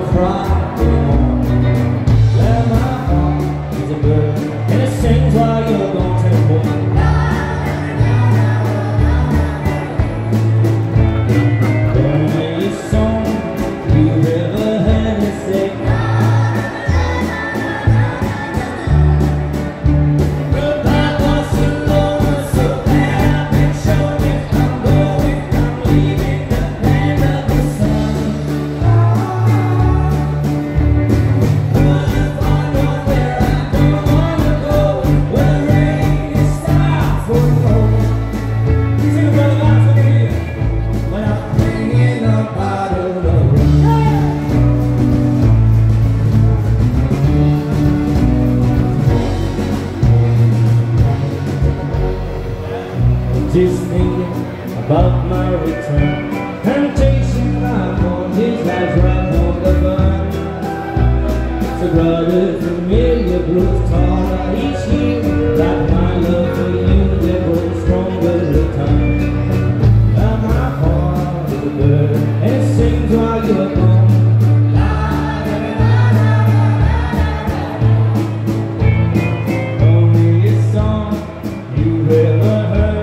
cry anymore. Well, my heart is a bird, and it sings while you're gone to the war. Just thinking about my return, temptation I'm on his life right on the burn. So brother, familiar blues taller each year, like my love for you, they grow stronger with time. Now my heart is a bird, and it sings while you're gone. Only a song you've ever heard.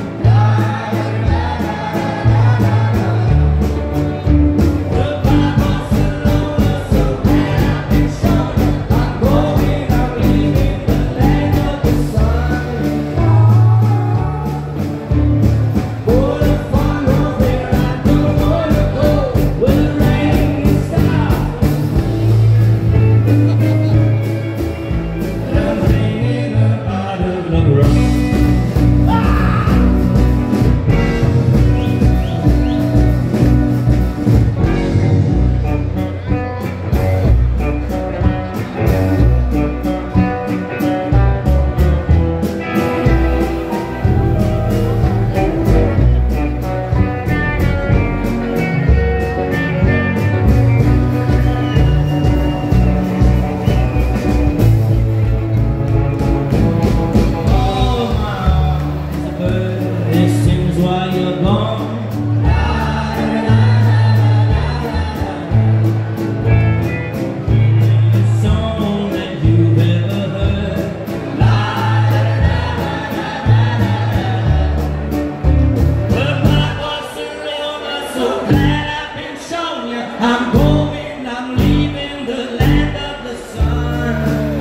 I'm going, I'm leaving the land of the sun.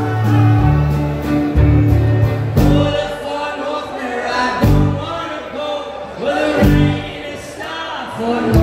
For the far north where I don't wanna go, where the rain is stopped for